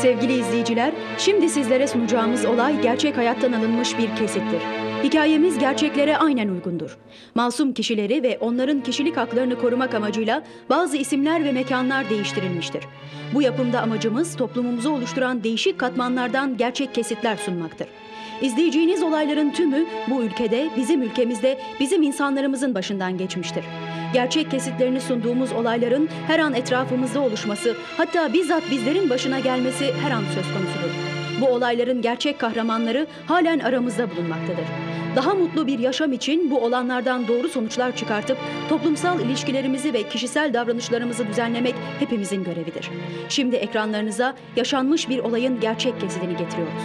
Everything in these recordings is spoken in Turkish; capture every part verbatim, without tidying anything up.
Sevgili izleyiciler, şimdi sizlere sunacağımız olay gerçek hayattan alınmış bir kesittir. Hikayemiz gerçeklere aynen uygundur. Masum kişileri ve onların kişilik haklarını korumak amacıyla bazı isimler ve mekanlar değiştirilmiştir. Bu yapımda amacımız toplumumuzu oluşturan değişik katmanlardan gerçek kesitler sunmaktır. İzleyeceğiniz olayların tümü bu ülkede, bizim ülkemizde, bizim insanlarımızın başından geçmiştir. Gerçek kesitlerini sunduğumuz olayların her an etrafımızda oluşması, hatta bizzat bizlerin başına gelmesi her an söz konusudur. Bu olayların gerçek kahramanları halen aramızda bulunmaktadır. Daha mutlu bir yaşam için bu olanlardan doğru sonuçlar çıkartıp toplumsal ilişkilerimizi ve kişisel davranışlarımızı düzenlemek hepimizin görevidir. Şimdi ekranlarınıza yaşanmış bir olayın gerçek kesitini getiriyoruz.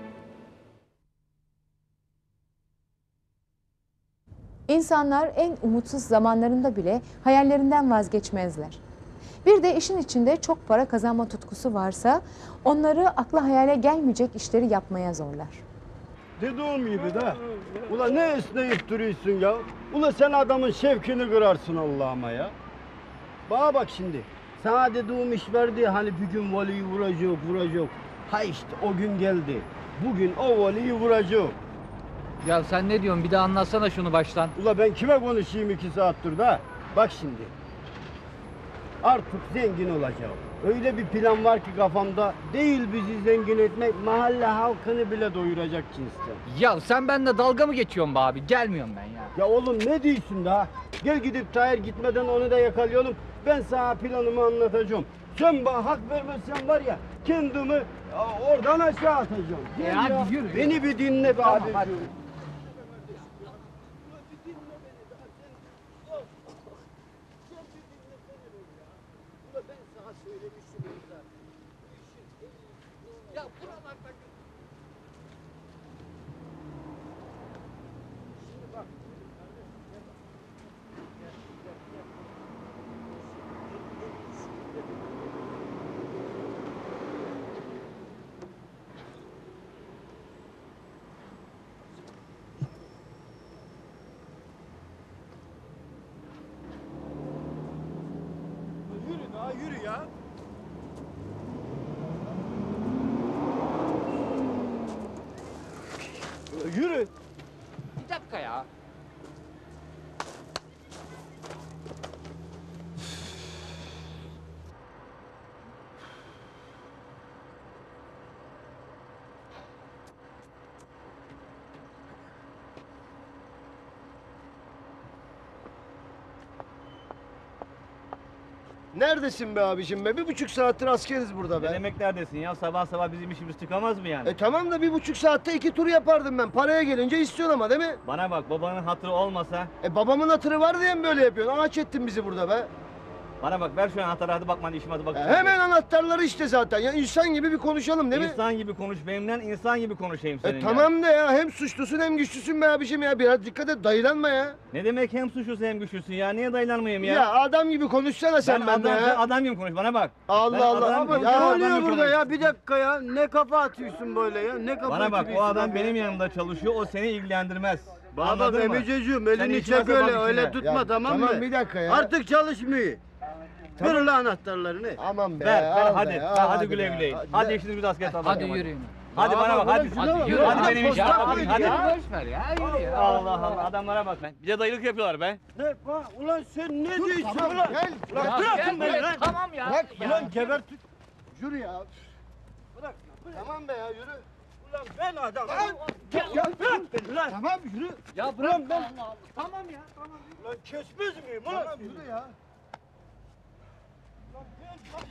İnsanlar en umutsuz zamanlarında bile hayallerinden vazgeçmezler. Bir de işin içinde çok para kazanma tutkusu varsa onları akla hayale gelmeyecek işleri yapmaya zorlar. Dediğim gibi de. Ula ne esneyip duruyorsun ya? Ula sen adamın şevkini kırarsın Allah'ıma ya. Bana bak şimdi. Sana dediğim iş verdi hani bir gün valiyi vuracak, vuracak. Ha işte o gün geldi. Bugün o valiyi vuracak. Ya sen ne diyorsun? Bir de anlatsana şunu baştan. Ula ben kime konuşayım iki saattir da? Bak şimdi. Artık zengin olacağım. Öyle bir plan var ki kafamda. Değil bizi zengin etmek, mahalle halkını bile doyuracak cinsten. Ya sen benimle dalga mı geçiyorsun be abi? Gelmiyorum ben ya. Ya oğlum ne diyorsun daha? Gel gidip Tahir gitmeden onu da yakalayalım. Ben sana planımı anlatacağım. Sen bana hak vermezsen var ya kendimi oradan aşağı atacağım. Gel E ya. hadi yürü. Beni bir dinle be Tamam, abi. hadi. Ya buralarda... Şimdi bak. Yürü daha yürü ya. Yürü. Bir dakika ya. Neredesin be abicim be? Bir buçuk saattir askeriz burada be. Ne demek neredesin ya? Sabah sabah bizim işimiz çıkamaz mı yani? E tamam da bir buçuk saatte iki tur yapardım ben. Paraya gelince istiyorsun ama değil mi? Bana bak, babanın hatırı olmasa... E babamın hatırı var diye mi böyle yapıyorsun? Ağaç ettin bizi burada be. Bana bak, ver şu anahtarı, hadi bakma işime, hadi bak. E hemen anahtarları işte zaten. Ya insan gibi bir konuşalım değil mi? İnsan gibi konuş benimle, insan gibi konuşayım seninle. E tamam da ya hem suçlusun hem güçlüsün be abicim ya. Biraz dikkat et, dayılanma ya. Ne demek hem suçlusun hem güçlüsün ya? Niye dayılanmayayım ya? Ya, adam gibi konuşsana sen ben benimle adam, ya. sen adam gibi konuş, bana bak. Allah Ben Allah. adam Ama gibi- ya Ne adam oluyor gibi burada konuş. ya? Bir dakika ya. Ne kafa atıyorsun böyle ya? Ne kafa Bana bak, o atıyorsun adam ya? benim yanımda çalışıyor, o seni ilgilendirmez. Bana bak Anladın mı? Emiceciğim Sen elini işine çek bak öyle işine. öyle tutma Ya, tamam mı? tamam, bir dakika ya. Artık çalışmıyor. Tamam. Ver lan anahtarlarını. Aman be. Ver, ver, al hadi, be, ver, al hadi güle be. güle. Hadi işiniz bir asket al. Hadi yürüyün. Hadi bana bak, hadi. Hadi yürü. Hadi benim işim. Posta Hadi, mıydı hadi. ya? Boş ver ya, yürü ya. Allah Allah, adamlara bak ben. Bize dayılık yapıyorlar be. Ne? Ha, ulan sen ne diyorsun tamam, ulan? gel. Ulan Ya bırakın gel beni be, lan. tamam ya. Bırak ya. Ulan gebert. Yürü ya. Bırak. bırak. Tamam be ya yürü. Ulan ben adam. Ya, Ya bırak beni lan. Tamam yürü. Ya bırak Allah Allah. Tamam ya, tamam. Ulan kesmez miyim ulan? Tamam yürü ya. Ulan gel bak.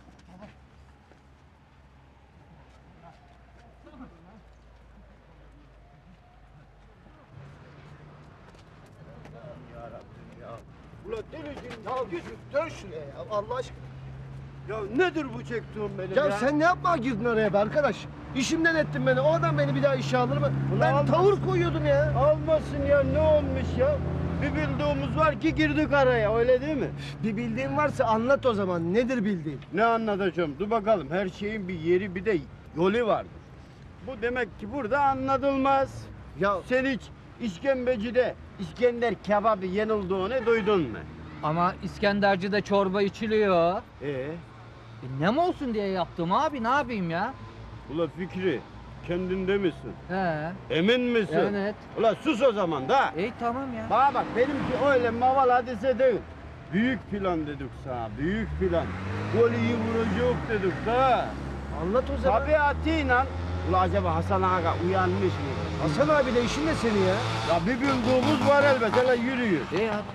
Ulan deliciğim ya git. Dön şuraya ya Allah aşkına. Ya nedir bu çektiğin benim Ya ya? sen ne yapmaya girdin oraya be arkadaş? İşimden ettin beni. O adam beni bir daha işe alır mı? Ulan Ben almaz. tavır koyuyordum ya. Almasın ya ne olmuş ya? Bir bildiğimiz var ki girdik araya öyle değil mi? Bir bildiğin varsa anlat o zaman. Nedir bildiğin? Ne anlatacağım? Dur bakalım. Her şeyin bir yeri bir de yolu vardır. Bu demek ki burada anlatılmaz. Ya Sen hiç işkembecide İskender kebabı yenildiğini duydun mu? Ama İskenderci'de çorba içiliyor. Ee, E, ne mi olsun diye yaptım abi, ne yapayım ya? Ula Fikri, kendinde misin? He. Emin misin? Evet. Ula sus o zaman da. İyi tamam ya. Bana bak, benimki öyle maval hadise değil. Büyük plan dedik sana, büyük plan. Golü vuracak dedik da. Anlat o zaman. Tabiatıyla. Ula acaba Hasan Ağa uyanmış mı? Hasan abi de işin ne senin ya? Ya bir bildiğimiz var elbet, hele yürüyün. İyi hadi.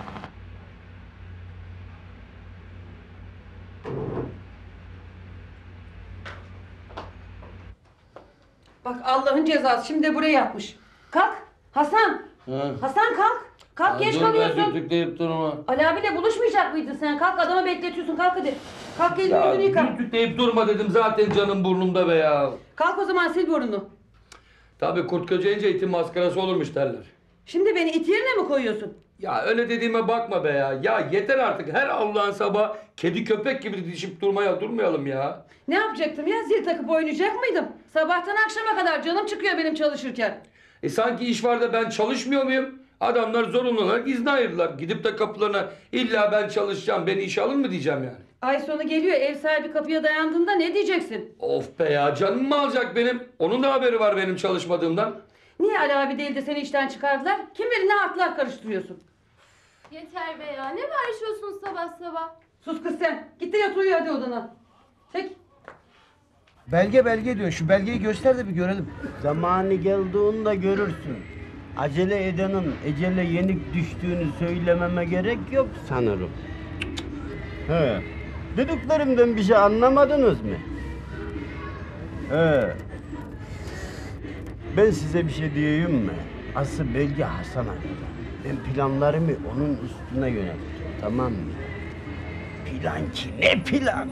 Bak Allah'ın cezası şimdi de buraya yatmış. Kalk Hasan. Hasan kalk. Kalk geç kalıyorsun. Düdükleyip durma. Ali abiyle buluşmayacak mıydın sen? Kalk adamı bekletiyorsun kalk hadi. Kalk elini Ya yüzünü yıka. düdükleyip durma dedim zaten canım burnumda be ya. Kalk o zaman sil burnunu. Tabii kurt köceğince itin maskarası olurmuş derler. Şimdi beni it yerine mi koyuyorsun? Ya öyle dediğime bakma be ya. Ya yeter artık her Allah'ın sabah kedi köpek gibi didişip durmaya durmayalım ya. Ne yapacaktım ya? Zil takıp oynayacak mıydım? Sabahtan akşama kadar canım çıkıyor benim çalışırken. E sanki iş var da ben çalışmıyor muyum? Adamlar zorunlu olarak izne ayırdılar. Gidip de kapılarına illa ben çalışacağım, beni işe alın mı diyeceğim yani. Ay sonu geliyor ev sahibi kapıya dayandığında ne diyeceksin? Of be ya, canım mı alacak benim? Onun da haberi var benim çalışmadığımdan. Niye Ali abi değil de seni işten çıkardılar? Kim bilir ne harfler karıştırıyorsun? Yeter be ya. Ne bağırışıyorsun sabah sabah? Sus kız sen. Git de yat uyu hadi odana. Çek. Belge belge diyor. Şu belgeyi göster de bir görelim. Zamanı geldiğinde görürsün. Acele edenin ecele yenik düştüğünü söylememe gerek yok sanırım. He. Dediklerimden bir şey anlamadınız mı? He. Ben size bir şey diyeyim mi? Asıl belge Hasan Ağa'da. Ben planlarımı onun üstüne yönelttim. Tamam mı? Plan ki ne plan?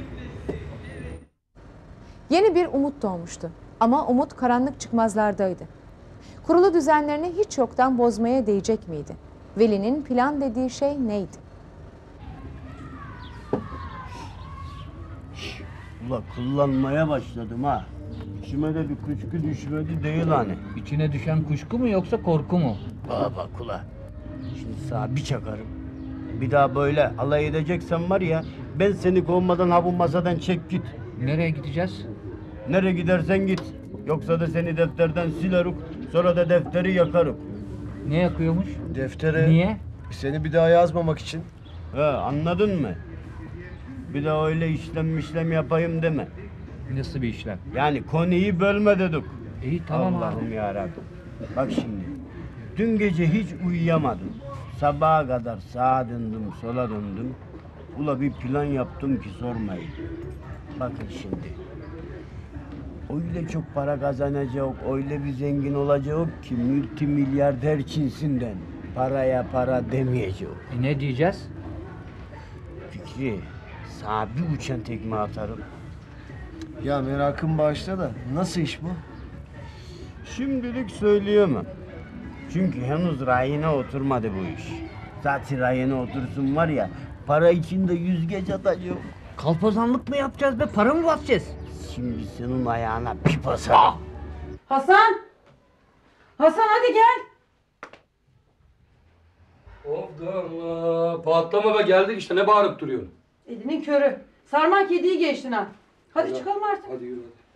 Yeni bir umut doğmuştu. Ama umut karanlık çıkmazlardaydı. Kurulu düzenlerini hiç yoktan bozmaya değecek miydi? Veli'nin plan dediği şey neydi? Ula kullanmaya başladım ha. İçime de bir kuşku düşmedi değil hani. İçine düşen kuşku mu yoksa korku mu? Bana bak ula. Şimdi sana bir çakarım. Bir daha böyle alay edeceksen var ya, ben seni kovmadan ha bu masadan çek git. Nereye gideceğiz? Nereye gidersen git. Yoksa da seni defterden silerim, sonra da defteri yakarım. Ne yakıyormuş? Deftere. Niye? Seni bir daha yazmamak için. He, anladın mı? Bir daha öyle işlem işlem yapayım deme. Nasıl bir işlem? Yani konuyu bölme dedik. İyi tamam abi. Allah'ım yarabbim. Bak şimdi. Dün gece hiç uyuyamadım. Sabaha kadar sağa döndüm, sola döndüm. Ula bir plan yaptım ki sormayın. Bakın şimdi. Öyle çok para kazanacak, öyle bir zengin olacak ki multimilyarder cinsinden. Paraya para demeyecek. E, ne diyeceğiz? Fikri, sana bir uçan tekme atarım. Ya merakım bağışla da nasıl iş bu? Şimdilik söyleyemem. Çünkü henüz rayına oturmadı bu iş. Zaten rayına otursun var ya, para içinde yüzgeç atacak. Kalpazanlık mı yapacağız be? Para mı basacağız? Şimdi senin ayağına bir basarım. Hasan! Hasan hadi gel. Of da patlama be, geldik işte, ne bağırıp duruyorsun? Elinin körü. Sarman kediyi geçtin ha. Hadi çıkalım artık. Hadi yürü hadi.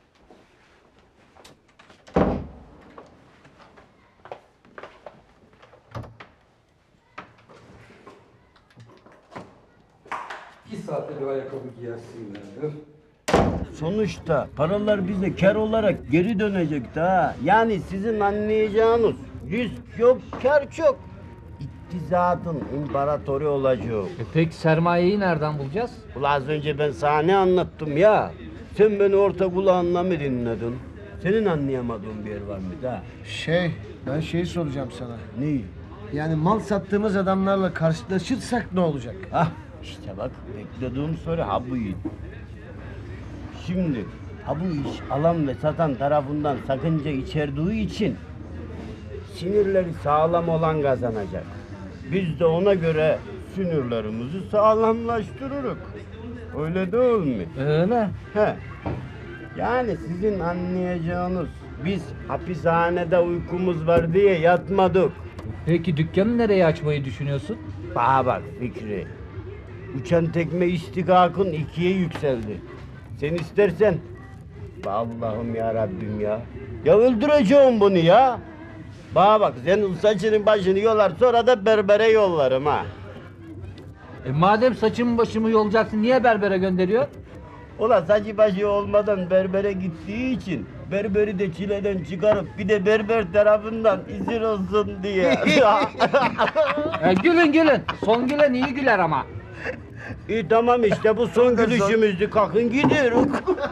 İki saatte bir ayakkabı giyersin ya. Sonuçta paralar bize kar olarak geri dönecek ha. Yani sizin anlayacağınız risk yok, kar çok. İktizadın imparatoru olacak. E peki sermayeyi nereden bulacağız? Ulan az önce ben sana ne anlattım ya? Sen beni orta kulağınla mı dinledin? Senin anlayamadığın bir yer var mı da? Şey, ben şeyi soracağım sana. Ne? Yani mal sattığımız adamlarla karşılaşırsak ne olacak? Ah işte bak, beklediğim soru ha buydu. Şimdi ha bu iş alan ve satan tarafından sakınca içerdiği için sinirleri sağlam olan kazanacak. Biz de ona göre sinirlerimizi sağlamlaştırırız. Öyle değil mi? Öyle. He. Yani sizin anlayacağınız, biz hapishanede uykumuz var diye yatmadık. Peki dükkanı nereye açmayı düşünüyorsun? Bana bak Fikri. Uçan tekme istikakın ikiye yükseldi. Sen istersen... Allah'ım ya Rabbim ya. Ya öldüreceğim bunu ya. Bana bak, senin saçının başını yolar, sonra da berbere yollarım ha. E madem saçımı başımı yolacaksın niye berbere gönderiyor? Ulan saçı başı olmadan berbere gittiği için berberi de çileden çıkarıp bir de berber tarafından izin olsun diye. E, gülün gülün. Son gülen iyi güler ama. İyi tamam işte, bu son gülüşümüzdü. Kalkın gidiyoruz.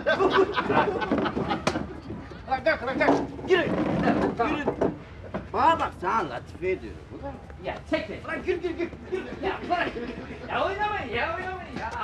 Girin. Girin. Bana bak, sana latife ediyorum. Ya çek beni. Lan gir gir gir. gir. Ya bırak. Ya oynamayın ya oynamayın ya.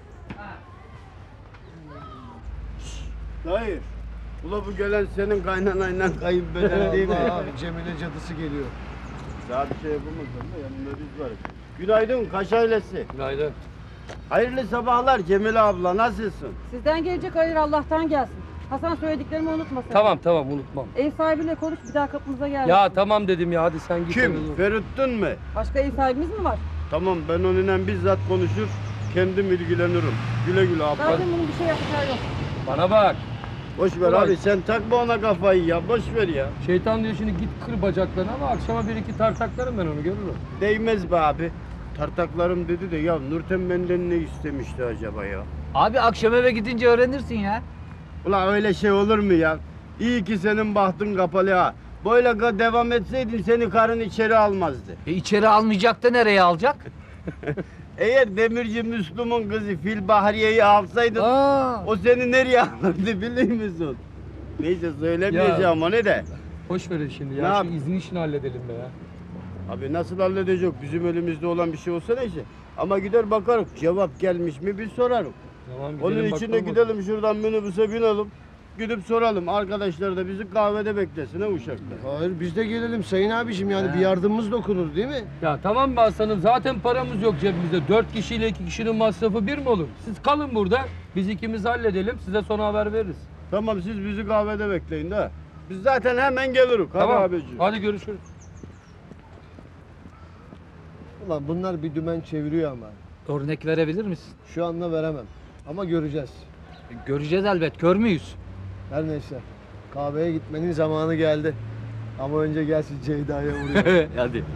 Hayır. Ula bu gelen senin kaynanayla kayınpeder değil mi? Allah abi, Cemile cadısı geliyor. Daha bir şey yapamaz ama yanında biz varız. Günaydın Kaş ailesi. Günaydın. Hayırlı sabahlar Cemile abla, nasılsın? Sizden gelecek hayır Allah'tan gelsin. Hasan söylediklerimi unutmasın. Tamam tamam unutmam. Ev sahibiyle konuş bir daha kapımıza gel. Ya tamam dedim ya, hadi sen git. Kim? Ferittin mi? Başka ev sahibimiz mi var? Tamam, ben onunla bizzat konuşur, kendim ilgilenirim. Güle güle abla. Zaten bunun bir şey yapacağı yok. Bana bak. Boş ver Ulan. abi, sen takma ona kafayı ya, boş ver ya. Şeytan diyor şimdi git kır bacaklarını ama akşama bir iki tartaklarım ben onu, görürüm. Değmez be abi. Tartaklarım dedi de ya Nurten benden ne istemişti acaba ya? Abi akşam eve gidince öğrenirsin ya. Ulan öyle şey olur mu ya? İyi ki senin bahtın kapalı ha. Böyle ga- devam etseydin seni karın içeri almazdı. E içeri almayacak da nereye alacak? Eğer demirci Müslüm'ün kızı Fil Bahriye'yi alsaydın Aa. o seni nereye alırdı biliyor musun? Neyse söylemeyeceğim o ne de. Boş verin şimdi Ne ya, yap- şu izin işini halledelim be ya. Abi nasıl halledecek? Bizim elimizde olan bir şey olsa neyse. Ama gider bakarız, cevap gelmiş mi bir sorarım. Tamam, gidelim Onun için de bakalım. gidelim şuradan minibüse binelim. Gidip soralım. Arkadaşlar da bizi kahvede beklesin ha Uşak'ta. Hayır, biz de gelelim sayın abicim, yani bir yardımımız dokunur değil mi? Ya tamam be aslanım, zaten paramız yok cebimizde. Dört kişiyle iki kişinin masrafı bir mi olur? Siz kalın burada, biz ikimiz halledelim, size sonra haber veririz. Tamam, siz bizi kahvede bekleyin de. Biz zaten hemen geliriz. Hadi Tamam, abiciğim. hadi görüşürüz. Ulan bunlar bir dümen çeviriyor ama. Örnek verebilir misin? Şu anda veremem. Ama göreceğiz. E, göreceğiz elbet, kör müyüz? Her neyse. Kahveye gitmenin zamanı geldi. Ama önce gelsin Ceyda'ya vuruyor. Hadi.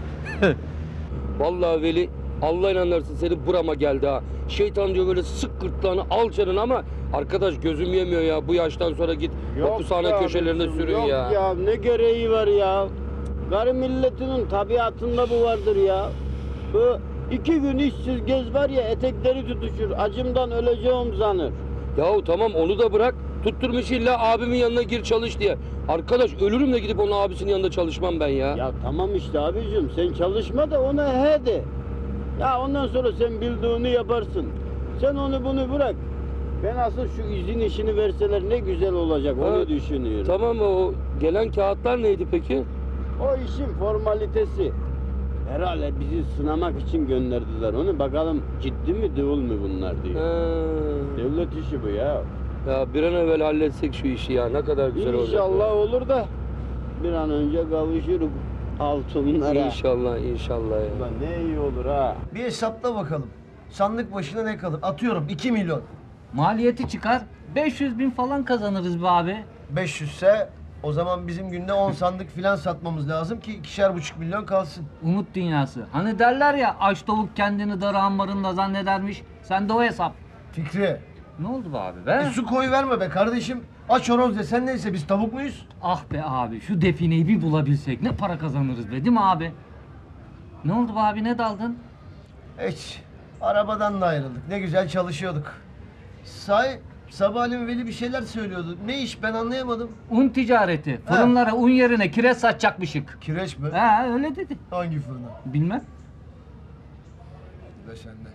Vallahi Veli, Allah inanırsın seni burama geldi ha. Şeytan diyor böyle sık gırtlağını al canını ama arkadaş gözüm yemiyor ya. Bu yaştan sonra git hapishane ya köşelerinde abicim, sürün yok ya. ya. Ne gereği var ya? Garı milletinin tabiatında bu vardır ya. Bu iki gün işsiz gez var ya, etekleri tutuşur. Acımdan öleceğim zanır. Yahu tamam onu da bırak. Tutturmuş illa abimin yanına gir çalış diye. Arkadaş ölürüm de gidip onun abisinin yanında çalışmam ben ya. Ya tamam işte abicim, sen çalışma da ona he de. Ya ondan sonra sen bildiğini yaparsın. Sen onu bunu bırak. Ben asıl şu izin işini verseler ne güzel olacak, onu Evet. düşünüyorum. Tamam o gelen kağıtlar neydi peki? O işin formalitesi. Herhalde bizi sınamak için gönderdiler onu. Bakalım ciddi mi değil mi bunlar diye. He. Devlet işi bu ya. Ya bir an evvel halletsek şu işi ya, ne kadar güzel olacak. İnşallah olur da bir an önce kavuşuruz altınlara. İnşallah inşallah ya. Ulan ne iyi olur ha. Bir hesapla bakalım. Sandık başına ne kalır? Atıyorum iki milyon. Maliyeti çıkar, beş yüz bin falan kazanırız be abi. beş yüz ise o zaman bizim günde on sandık filan satmamız lazım ki ikişer buçuk milyon kalsın. Umut dünyası. Hani derler ya aç tavuk kendini darı ambarında zannedermiş. Sen de o hesap. Fikri, Ne oldu be abi e, be? su koy verme be kardeşim. Aç horoz desen neyse, biz tavuk muyuz? Ah be abi şu defineyi bir bulabilsek ne para kazanırız be, değil mi abi? Ne oldu be abi, ne daldın? Hiç. Arabadan da ayrıldık. Ne güzel çalışıyorduk. Sahi sabahleyin Veli bir şeyler söylüyordu. Ne iş, ben anlayamadım. Un ticareti. Fırınlara un yerine kireç satacakmışık. Kireç mi? Ha öyle dedi. Hangi fırına? Bilmem. Ve sende.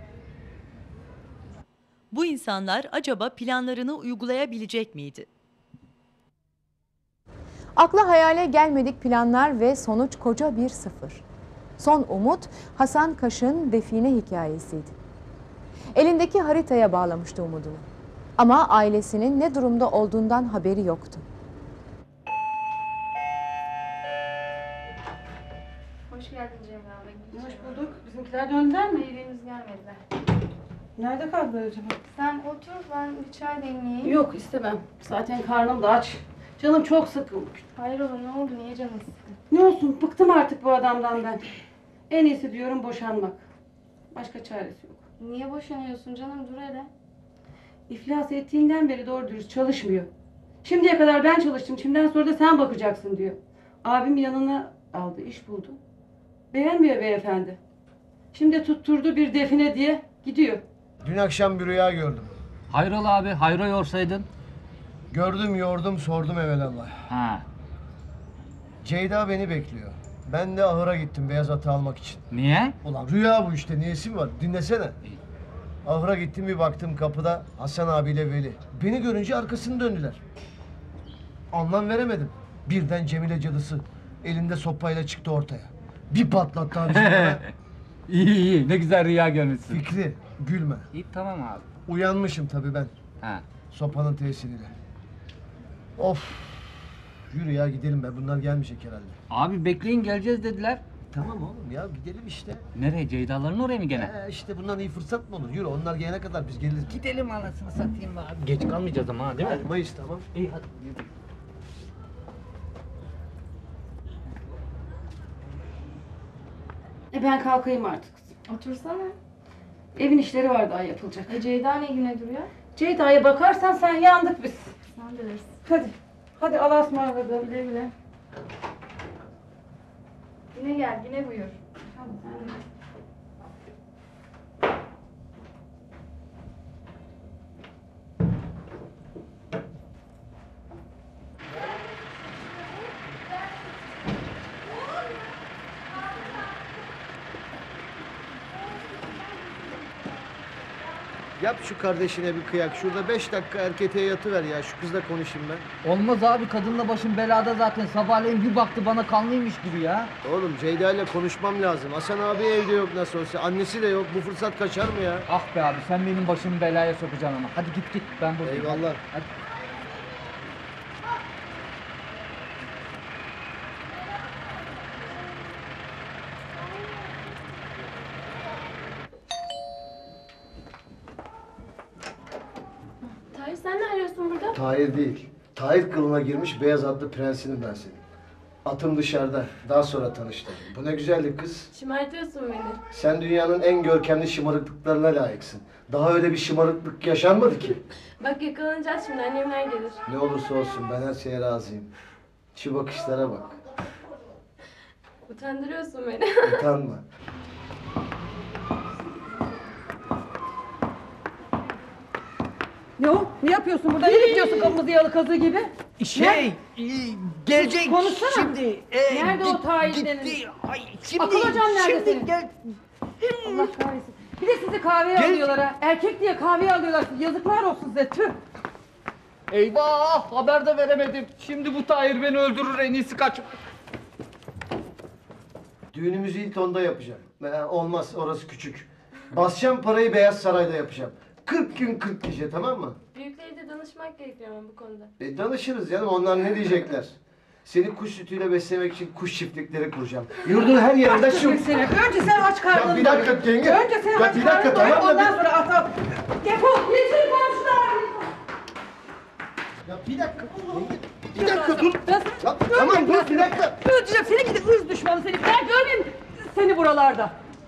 Bu insanlar acaba planlarını uygulayabilecek miydi? Akla hayale gelmedik planlar ve sonuç koca bir sıfır. Son umut Hasan Kaş'ın define hikayesiydi. Elindeki haritaya bağlamıştı umudunu. Ama ailesinin ne durumda olduğundan haberi yoktu. Hoş geldin Cemre abla. Hoş bulduk. Bizimkiler döndüler mi? Hayır henüz gelmediler. Nerede kaldılar acaba? Sen otur, ben bir çay demleyeyim. Yok istemem. Zaten karnım da aç. Canım çok sıkılmış. Hayrola, ne oldu? Niye canın sıkkın? Ne olsun, bıktım artık bu adamdan ben. En iyisi diyorum boşanmak. Başka çaresi yok. Niye boşanıyorsun canım? Dur hele. İflas ettiğinden beri doğru dürüst çalışmıyor. Şimdiye kadar ben çalıştım, şimdiden sonra da sen bakacaksın diyor. Abim yanına aldı, iş buldu. Beğenmiyor beyefendi. Şimdi tutturdu bir define diye gidiyor. Dün akşam bir rüya gördüm. Hayrola abi, hayro yorsaydın. Gördüm, yordum, sordum evelallah. Ha. Ceyda beni bekliyor. Ben de ahıra gittim beyaz atı almak için. Niye? Ulan rüya bu işte, niyesi mi var? Dinlesene. Ahıra gittim, bir baktım kapıda Hasan abiyle Veli. Beni görünce arkasını döndüler. Anlam veremedim. Birden Cemile cadısı elinde sopayla çıktı ortaya. Bir patlattı abi bana. İyi iyi, ne güzel rüya görmüşsün. Fikri, gülme. İyi tamam abi. Uyanmışım tabii ben. Ha. Sopanın tesiriyle. Of. Yürü ya gidelim be, bunlar gelmeyecek herhalde. Abi bekleyin, geleceğiz dediler. Tamam oğlum ya, gidelim işte. Nereye, Ceyda'ların oraya mı gene? Ee, işte bundan iyi fırsat mı olur? Yürü, onlar gelene kadar biz geliriz. Gidelim anasını satayım abi. Geç kalmayacağız ama ha, değil mi? Olmayız, tamam. İyi hadi. E ben kalkayım artık. Otursana. Evin işleri var daha yapılacak. E Ceyda ne güne duruyor? Ceyda'ya bakarsan sen yandık biz. Sen bilirsin. Hadi. Hadi Allah'a ısmarladık. Güle güle. Yine gel, yine buyur. Hadi sen de. Yap şu kardeşine bir kıyak. Şurada beş dakika erketeğe yatıver ya. Şu kızla konuşayım ben. Olmaz abi, kadınla başım belada zaten. Sabahleyin bir baktı bana, kanlıymış gibi ya. Oğlum Ceyda ile konuşmam lazım. Hasan abi evde yok nasıl olsa. Annesi de yok. Bu fırsat kaçar mı ya? Ah be abi, sen benim başımı belaya sokacaksın ama. Hadi git git, ben buradayım. Eyvallah. Hadi. Tahir, sen ne arıyorsun burada? Tahir değil. Tahir kılığına girmiş beyaz atlı prensinim ben senin. Atım dışarıda. Daha sonra tanıştık. Bu ne güzellik kız. Şımartıyorsun beni. Sen dünyanın en görkemli şımarıklıklarına layıksın. Daha öyle bir şımarıklık yaşanmadı ki. Bak yakalanacağız şimdi, annemler gelir. Ne olursa olsun ben her şeye razıyım. Şu bakışlara bak. Utandırıyorsun beni. Utanma. Ne o? Ne yapıyorsun burada? Nereye gidiyorsun kırmızı yalı kazığı gibi? Şey, e, gelecek Konuşsana. şimdi. e, Nerede o git- Tahir denen? gitti. Ay, şimdi, Akıl hocam nerede şimdi senin? gel. Allah kahretsin. Bir de sizi kahveye Gel- alıyorlar ha. Erkek diye kahveye alıyorlar. Yazıklar olsun size. Tüh. Eyvah, haber de veremedim. Şimdi bu Tahir beni öldürür, en iyisi kaç. Düğünümüzü Hilton'da yapacağım. Ee, olmaz, orası küçük. Basacağım parayı Beyaz Saray'da yapacağım. kırk gün kırk gece, tamam mı? Büyükleriyle danışmak gerekiyor ama bu konuda. E, danışırız canım, onlar ne diyecekler? Seni kuş sütüyle beslemek için kuş çiftlikleri kuracağım. Yurdun her yerinde şu... Seni. Önce sen aç karnını Ya bir dakika doyur. yenge. Önce sen Ya aç bir dakika, karnını doyur, tamam da ondan bir- sonra at al. Defol. Geçin komşular. Ya bir dakika. Yenge, bir dakika dur. Ben Ya, tamam dur bir dakika. Öldüreceğim seni, gidip ırz düşmanı seni. Ben görmeyeyim seni buralarda.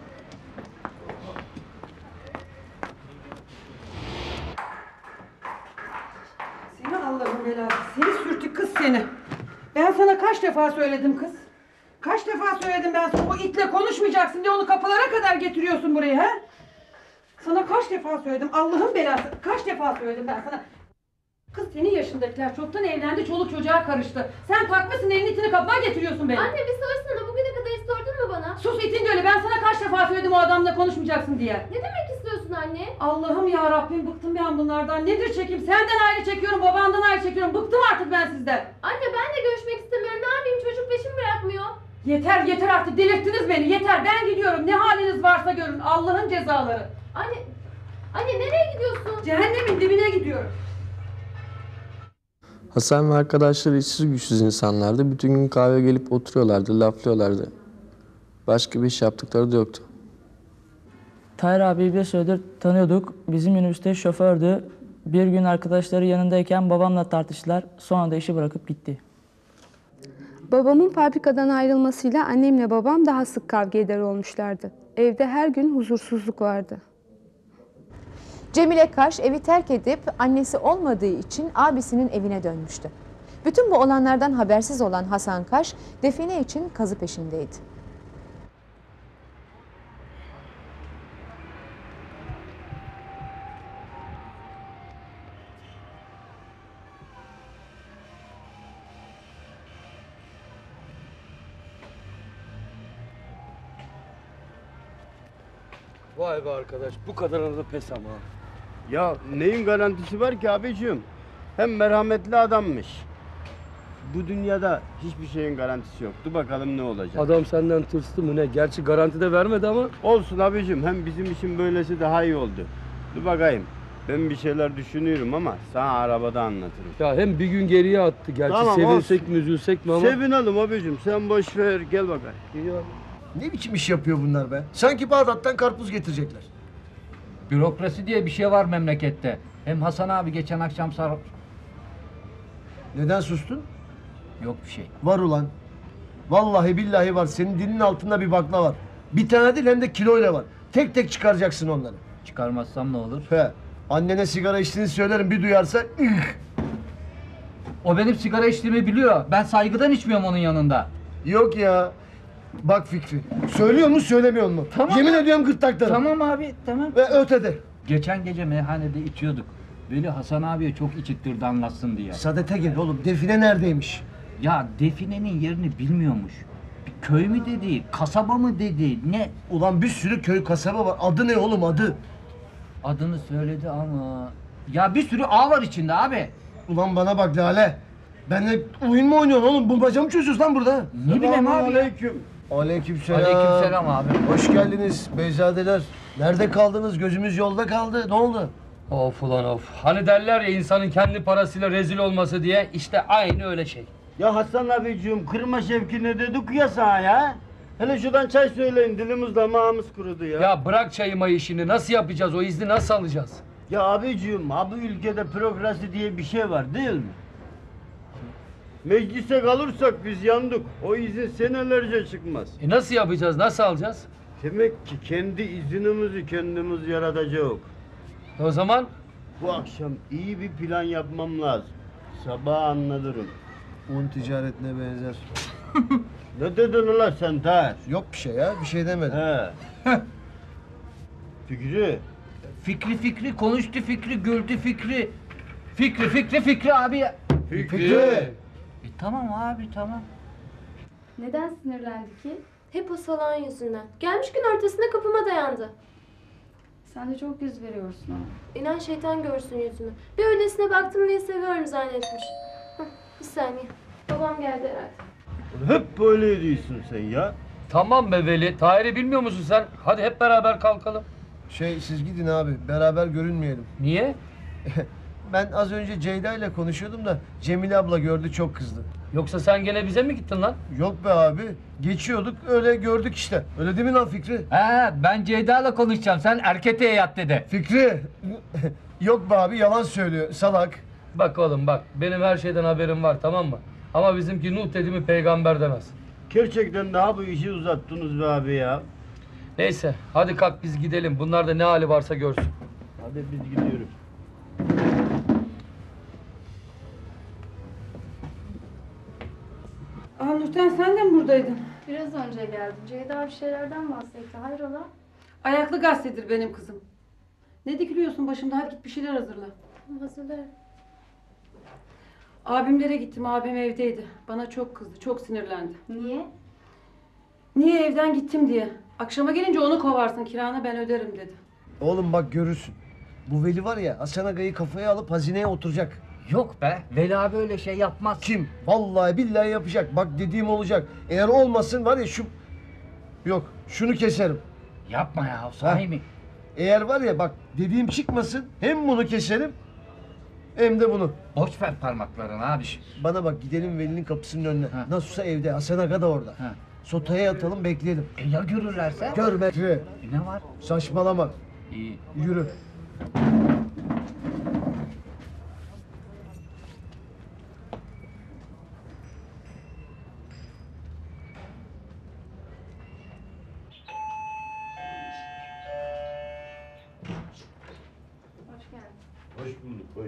Seni Allah'ın belası. Seni sürtük kız seni. Ben sana kaç defa söyledim kız? Kaç defa söyledim ben sana, o itle konuşmayacaksın diye onu kapılara kadar getiriyorsun buraya ha? Sana kaç defa söyledim Allah'ın belası. Kaç defa söyledim ben sana. Kız senin yaşındakiler çoktan evlendi, çoluk çocuğa karıştı. Sen takmışsın elini itini kapıma getiriyorsun beni. Anne bir sorsana, bugüne kadar hiç sordun mu bana? Sus itin öyle, ben sana kaç defa söyledim o adamla konuşmayacaksın diye. Ne demek istiyorsun anne? Allah'ım ya Rabbim, bıktım ben bunlardan. Nedir çekim? Senden ayrı çekiyorum, babandan ayrı çekiyorum. Bıktım artık ben sizden. Anne ben de görüşmek istemiyorum. Ne yapayım, çocuk peşimi bırakmıyor. Yeter yeter artık, delirttiniz beni. Yeter, ben gidiyorum. Ne haliniz varsa görün. Allah'ın cezaları. Anne, anne nereye gidiyorsun? Cehennemin dibine gidiyorum. Hasan ve arkadaşları içsiz güçsüz insanlardı. Bütün gün kahve gelip oturuyorlardı, laflıyorlardı. Başka bir iş yaptıkları da yoktu. Tahir abiyi bir süredir tanıyorduk. Bizim minibüste şofördü. Bir gün arkadaşları yanındayken babamla tartıştılar. Sonra da işi bırakıp gitti. Babamın fabrikadan ayrılmasıyla annemle babam daha sık kavga eder olmuşlardı. Evde her gün huzursuzluk vardı. Cemile Kaş evi terk edip annesi olmadığı için abisinin evine dönmüştü. Bütün bu olanlardan habersiz olan Hasan Kaş define için kazı peşindeydi. Vay be arkadaş, bu kadarına da pes ama. Ya neyin garantisi var ki abicim? Hem merhametli adammış. Bu dünyada hiçbir şeyin garantisi yok. Dur bakalım ne olacak. Adam senden tırstı mı ne? Gerçi garanti de vermedi ama. Olsun abicim, hem bizim için böylesi daha iyi oldu. Dur bakayım. Ben bir şeyler düşünüyorum ama sana arabada anlatırım. Ya hem bir gün geriye attı. Gerçi Tamam, sevinsek olsun. mi üzülsek mi ama. Sevinelim abicim, sen boş ver, gel bakayım. İyi abi. Ne biçim iş yapıyor bunlar be? Sanki Bağdat'tan karpuz getirecekler. Bürokrasi diye bir şey var memlekette. Hem Hasan abi geçen akşam sar... Neden sustun? Yok bir şey. Var ulan. Vallahi billahi var. Senin dilinin altında bir bakla var. Bir tane değil hem de kiloyla var. Tek tek çıkaracaksın onları. Çıkarmazsam ne olur? He. Annene sigara içtiğini söylerim, bir duyarsa ıh! O benim sigara içtiğimi biliyor. Ben saygıdan içmiyorum onun yanında. Yok ya. Bak Fikri. Söylüyor mu söylemiyor mu? Tamam. Yemin ediyorum gırtlaklarım. Tamam abi, tamam. Ve ötede. Geçen gece meyhanede içiyorduk. Veli Hasan abiye çok içittirdi anlatsın diye. Sadete gel oğlum. Define neredeymiş? Ya definenin yerini bilmiyormuş. Bir köy mü dedi, kasaba mı dedi, ne? Ulan bir sürü köy kasaba var. Adı ne oğlum adı? Adını söyledi ama... Ya bir sürü ağ var içinde abi. Ulan bana bak Lale. Benle oyun mu oynuyorsun oğlum? Bulmaca mı çözüyorsun lan burada? Ne bileyim abi. Aleyküm. Aleykümselam. Aleykümselam abi. Hoş geldiniz beyzadeler. Nerede kaldınız? Gözümüz yolda kaldı. Ne oldu? Of ulan of. Hani derler ya insanın kendi parasıyla rezil olması diye, işte aynı öyle şey. Ya Hasan abicim, kırma şevkini dedik ya sana ya. Hele şuradan çay söyleyin, dilimiz damağımız kurudu ya. Ya bırak çayıma işini. Nasıl yapacağız? O izni nasıl alacağız? Ya abicim, ha bu ülkede bürokrasi diye bir şey var değil mi? Meclise kalırsak biz yandık. O izin senelerce çıkmaz. E nasıl yapacağız? Nasıl alacağız? Demek ki kendi iznimizi kendimiz yaratacağız. O zaman Bu akşam iyi bir plan yapmam lazım. Sabah anlatırım. Un ticaretine benzer. Ne dedin ulan sen Tahir? Yok bir şey ya. Bir şey demedim. He. Fikri. Fikri Fikri konuştu Fikri, güldü Fikri. Fikri Fikri Fikri abi ya. Fikri. E, tamam abi tamam. Neden sinirlendi ki? Hep o salağın yüzünden. Gelmiş gün ortasında kapıma dayandı. Sen de çok yüz veriyorsun ama. İnan şeytan görsün yüzümü. Bir öylesine baktım diye seviyorum zannetmiş. Hah, bir saniye. Babam geldi herhalde. Hep böyle diyorsun sen ya. tamam be Veli. Tahir'i bilmiyor musun sen? Hadi hep beraber kalkalım. Şey siz gidin abi. Beraber görünmeyelim. Niye? Ben az önce Ceyda ile konuşuyordum da Cemile abla gördü, çok kızdı. Yoksa sen gene bize mi gittin lan? Yok be abi. Geçiyorduk öyle gördük işte. Öyle değil mi lan Fikri? He ben Ceyda'yla konuşacağım. Sen erkete yat dedi. Fikri. Yok be abi, yalan söylüyor salak. Bak oğlum bak. Benim her şeyden haberim var, tamam mı? Ama bizimki Nuh dedi mi peygamber demez. Gerçekten daha bu işi uzattınız be abi ya. Neyse hadi kalk biz gidelim. Bunlar da ne hali varsa görsün. Hadi biz gidiyoruz. Aa Nurten, sen de mi buradaydın? Biraz önce geldim. Ceyda bir şeylerden bahsetti. Hayrola? Ayaklı gazetedir benim kızım. Ne dikiliyorsun başımda? Hadi git bir şeyler hazırla. Hazırlarım. Abimlere gittim. Abim evdeydi. Bana çok kızdı. Çok sinirlendi. Niye? Niye evden gittim diye. Akşama gelince onu kovarsın. Kiranı ben öderim dedi. Oğlum bak görürsün. Bu Veli var ya, Hasan Aga'yı kafaya alıp hazineye oturacak. Yok be. Veli abi öyle şey yapmaz. Kim? Vallahi billahi yapacak. Bak dediğim olacak. Eğer olmasın var ya şu... Yok, şunu keserim. Yapma ya sahi mi? Eğer var ya bak dediğim çıkmasın, hem bunu keserim hem de bunu. Boş ver parmaklarını abi. Bana bak, gidelim Veli'nin kapısının önüne. Ha. Nasılsa evde, Hasan Aga da orada. Ha. Sotaya atalım bekleyelim. E ya görürlerse? Görme. E ne var? Saçmalama. İyi. Yürü. Hoş bulduk, hoş.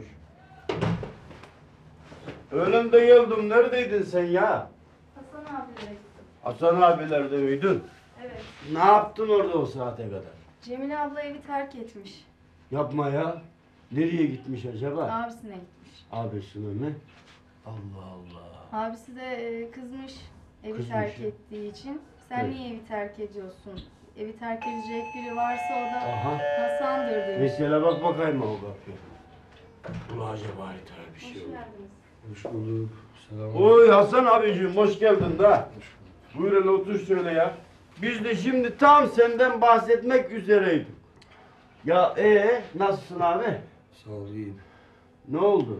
Öğlende geldim. Neredeydin sen ya? Hasan abilere gittim. Hasan abilerde miydin? Evet. Ne yaptın orada o saate kadar? Cemile abla evi terk etmiş. Yapma ya. Nereye gitmiş acaba? Abisine gitmiş. Abisine mi? Allah Allah. Abisi de e, kızmış evi Kızmış terk ya. ettiği için. Sen Evet. niye evi terk ediyorsun? Evi terk edecek biri varsa o da Aha. Hasan'dır demiş. Mesela bak bakayım o kapıya. Ula acaba harita bir Hoş şey olur. geldiniz. Hoş bulduk. Selam. Oy Hasan abiciğim hoş geldin da. Buyur hele otur şöyle ya. Biz de şimdi tam senden bahsetmek üzereydik. Ya ee nasılsın abi? Sağ ol, iyiyim. Ne oldu?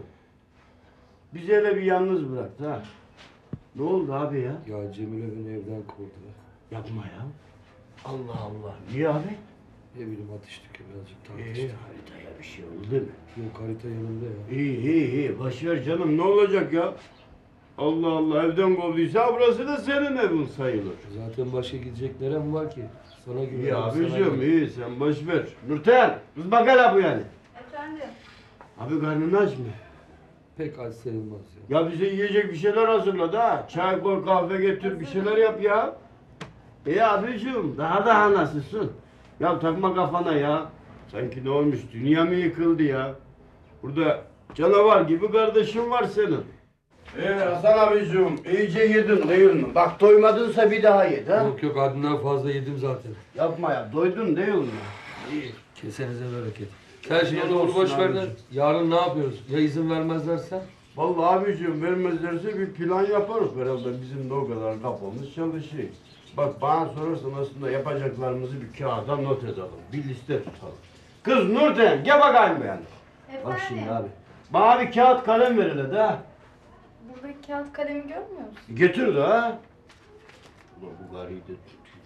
Bizi hele bir yalnız bıraktı ha. Ne oldu abi ya? Ya Cemile beni evden kovdu. Yapma ya. Allah Allah. Niye abi? Ne bileyim atıştık ya birazcık İyi tartıştık. haritaya bir şey oldu değil mi? Yok harita yanımda ya. İyi iyi iyi. Boş ver canım ne olacak ya? Allah Allah evden kovduysa burası da senin evin sayılır. Zaten başka gidecek nerem var ki? Sana İyi güveniyorum. abicim iyi sen boş ver. Nurten kız bak hele bu yani. Efendim? Abi karnın aç mı? Pek aç sayılmaz ya. Ya bize yiyecek bir şeyler hazırla da. Çay koy kahve getir bir şeyler yap ya. İyi abicim daha daha nasılsın? Ya takma kafana ya. Sanki ne olmuş dünya mı yıkıldı ya? Burada canavar gibi kardeşin var senin. Ee Hasan abicim iyice yedin değil mi? Bak doymadınsa bir daha ye ha. Yok yok haddinden fazla yedim zaten. Yapma ya doydun değil mi? İyi. Kesenize bereket. Sen şimdi Afiyet onu olsun boş ver de abicim. yarın ne yapıyoruz? Ya izin vermezlerse? Vallahi abicim vermezlerse bir plan yaparız herhalde bizim de o kadar kafamız çalışıyor. Bak bana sorarsan aslında yapacaklarımızı bir kağıda not edelim. Bir liste tutalım. Kız Nurten gel bakayım yani. Efendim? Bak şimdi abi. Bana bir kağıt kalem ver hele de ha. Buradaki kağıt kalemi görmüyor musun? Getir de ha. Ulan bu garıyı da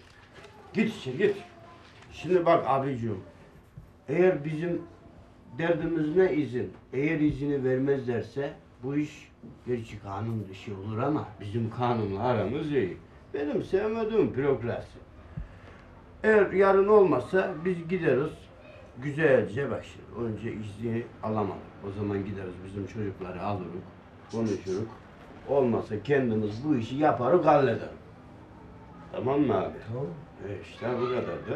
git içeri git. Şimdi bak abicim. Eğer bizim derdimiz ne izin? Eğer izini vermezlerse bu iş gerçi kanun dışı olur ama bizim kanunla aramız iyi. Benim sevmediğim bürokrasi. Eğer yarın olmazsa biz gideriz. Güzelce başlar. Önce izni alamadık. O zaman gideriz bizim çocukları alırız. Konuşuruz. Olmazsa kendimiz bu işi yaparız hallederiz. Tamam mı abi? Tamam. E işte bu kadar da.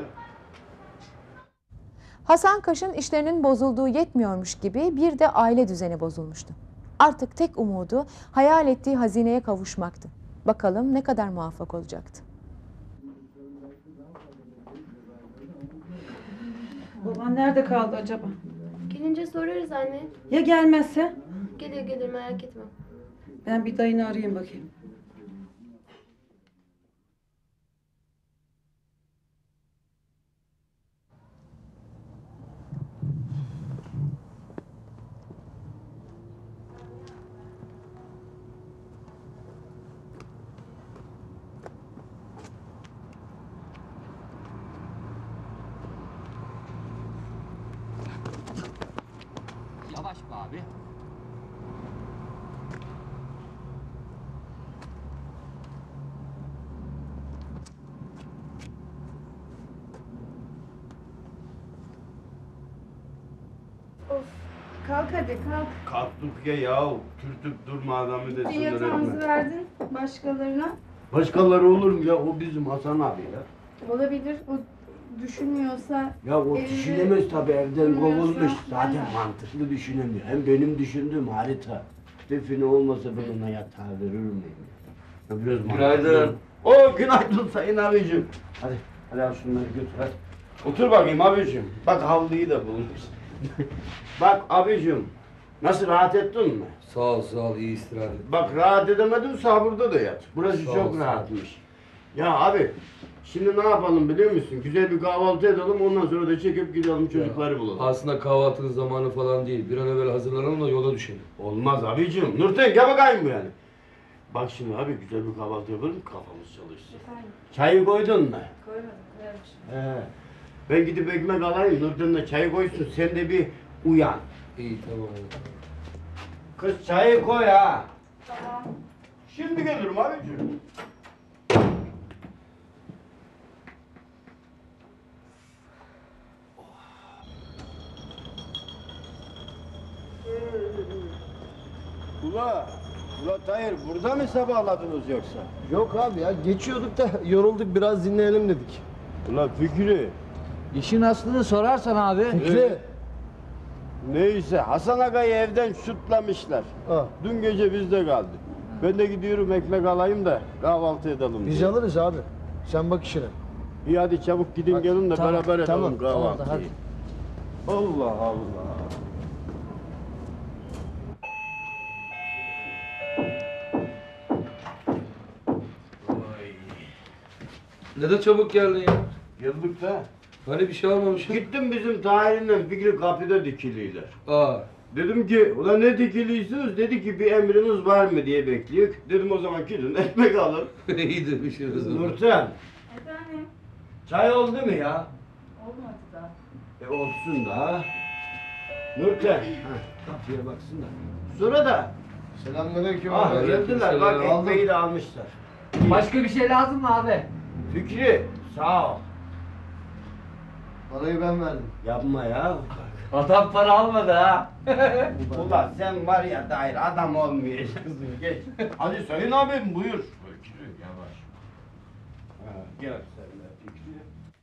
Hasan Kaş'ın işlerinin bozulduğu yetmiyormuş gibi bir de aile düzeni bozulmuştu. Artık tek umudu hayal ettiği hazineye kavuşmaktı. Bakalım ne kadar muvaffak olacaktı. Baban nerede kaldı acaba? Gelince sorarız anne. Ya gelmezse? Gelir gelir merak etme. Ben bir dayını arayayım bakayım. Yavaş be abi. Of. Kalk hadi kalk. Kalktık ya yahu. Türtüp durma adamı Dün desinler yatağımızı etme. verdin başkalarına. Başkaları olur mu ya? O bizim Hasan abi ya. Olabilir. O düşünmüyorsa... Ya o evini düşünemez tabii evden bilmiyorsa kovulmuş. Zaten ben- mantıklı düşünemiyor. Hem benim düşündüğüm harita. Define olmasa ben ona yatağı verir miyim? Ya biraz mantıklı. Günaydın. Oo günaydın sayın abicim. Hadi hadi al şunları götür hadi. Otur bakayım abicim. Bak havluyu da bulmuş. Bak abicim. Nasıl rahat ettin mi? Sağ ol sağ ol iyi istirahat et. Bak rahat edemedin burada da yat. Burası Sağ ol, çok sağ ol. rahatmış. Ya abi şimdi ne yapalım biliyor musun? Güzel bir kahvaltı edelim ondan sonra da çekip gidelim çocukları bulalım. Aslında kahvaltının zamanı falan değil. Bir an evvel hazırlanalım da yola düşelim. Olmaz abicim. Nurten gel bakayım bu yani. Bak şimdi abi güzel bir kahvaltı yapalım kafamız çalışsın. Efendim? Çayı koydun mu? Koymadım, koyarmış. He. Ben gidip ekmek alayım, Nurten de çayı koysun, sen de bir uyan. İyi tamam. Kız çayı koy ha. Tamam. Şimdi gelirim abicim. Ula, ula Tahir burada mı sabahladınız yoksa? Yok abi ya geçiyorduk da yorulduk biraz dinleyelim dedik. Ula Fikri. İşin aslını sorarsan abi. Fikri. Neyse Hasan Aga'yı evden şutlamışlar. Ha. Dün gece bizde kaldı. Ben de gidiyorum ekmek alayım da kahvaltı edelim. Biz diye. alırız abi. Sen bak işine. İyi hadi çabuk gidin Hadi, gelin de tamam, beraber edelim tamam, kahvaltıyı. tamam, hadi. Allah Allah. Ne de çabuk geldin ya. Geldik de. Hani bir şey almamışsın? Gittim bizim Tahir'le Fikri kapıda dikililer. Aa. Dedim ki ulan ne dikiliyorsunuz? Dedi ki bir emriniz var mı diye bekliyor. Dedim o zaman gidin ekmek alın. İyi demişsiniz o zaman. Nurten. Efendim? Çay oldu mu ya? Olmadı da. E olsun da. Nurten. Heh, kapıya baksın da. Sonra da. Selamünaleyküm Ah abi. geldiler bak Aldım. ekmeği de almışlar. Başka bir şey lazım mı abi? Fikri sağ ol. Parayı ben verdim. Yapma ya. Adam para almadı ha. Ulan sen var ya dair adam olmayacaksın. Geç. Hadi Sayın abim buyur. Fikri yavaş. Ha, gel sen de Fikri.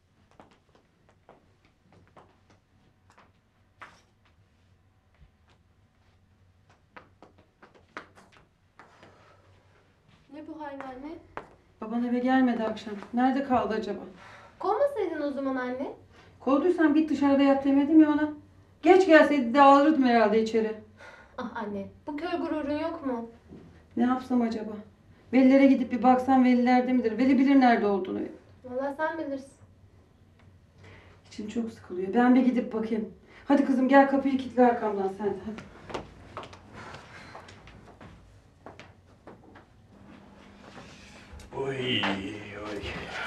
Ne bu hal anne? Baban eve gelmedi akşam. Nerede kaldı acaba? Kovmasaydın o zaman anne. Kovduysan git dışarıda yat demedim ya ona. Geç gelseydi de alırdım herhalde içeri. Ah anne, bu kör gururun yok mu? Ne yapsam acaba? Velilere gidip bir baksam velilerde midir? Veli bilir nerede olduğunu. Vallahi sen bilirsin. İçim çok sıkılıyor. Ben bir gidip bakayım. Hadi kızım gel kapıyı kilitle arkamdan sen de hadi. Oy oy.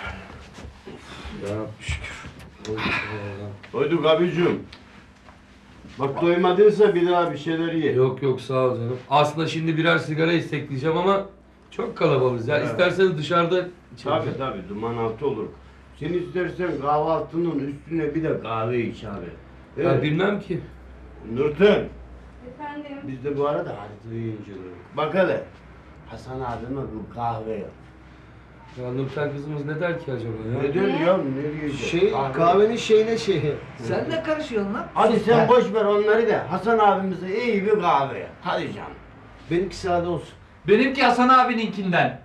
Ya şükür. Doyduk abicim. Bak doymadıysa bir daha bir şeyler ye. Yok yok sağ ol canım. Aslında şimdi birer sigara istekleyeceğim ama çok kalabalığız ya. Evet. İsterseniz dışarıda içelim. Tabii tabii duman altı olur. Sen istersen kahvaltının üstüne bir de kahve iç abi. Ya Evet. bilmem ki. Nurten. Efendim? Biz de bu arada haritayı inceliyoruz. Bak hele. Hasan abime bu kahve yap. Ya Nurten kızımız ne der ki acaba ya? Ne diyor ya? Ne diyecek? Şey, kahvenin şeyine şeyi. Sen ne karışıyorsun lan? Hadi sen boş ver onları da Hasan abimize iyi bir kahve yap. Hadi canım. Benimki sade olsun. Benimki Hasan abininkinden.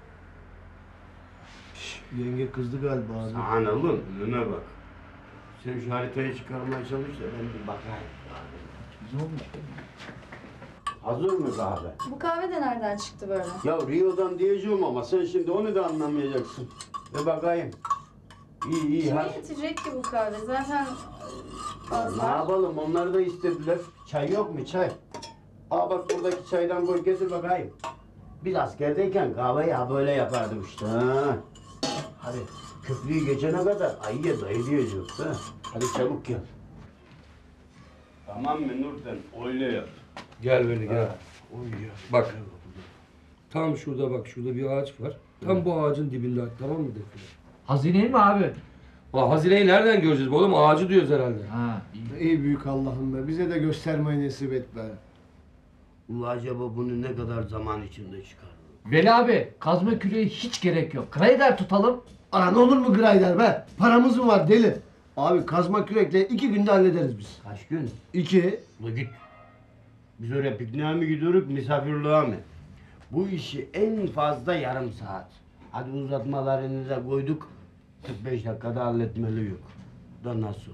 Şş, yenge kızdı galiba abi. Sana oğlum önüne bak. Sen şu haritayı çıkarmaya çalış da ben bir bakayım. Ne olmuş? Hazır mı kahve? Bu kahve de nereden çıktı böyle? Ya Rio'dan diyeceğim ama sen şimdi onu da anlamayacaksın. Ve bakayım. İyi iyi. Kime hadi. yetecek ki bu kahve? Zaten Ne fazla. yapalım onlar da istediler. Çay yok mu çay? Aa bak buradaki çaydan koy getir bakayım. Biz askerdeyken kahveyi ha böyle yapardık işte. Ha. Hadi köprüyü geçene kadar ayıya dayı diyeceğiz ha. Hadi çabuk gel. Tamam mı Nurten? Öyle yap. Gel beni gel. Oy ya. Bak. Tam şurada bak şurada bir ağaç var. Tam bu ağacın dibinde tamam mı defile? Hazineyi mi abi? Aa, hazineyi nereden göreceğiz oğlum? Ağacı diyoruz herhalde. Ha, iyi. İyi büyük Allah'ım be. Bize de göstermeyi nasip et be. Ula acaba bunu ne kadar zaman içinde çıkar? Veli abi, kazma küreği hiç gerek yok. Krayder tutalım. Ana ne olur mu Grayder be? Paramız mı var deli? Abi kazma kürekle iki günde hallederiz biz. Kaç gün? İki. Ula git. Biz oraya pikniğe mi gidiyoruz, misafirliğe mi? Bu işi en fazla yarım saat. Hadi uzatmalarınıza koyduk. kırk beş dakikada halletmeli yok. Da nasıl?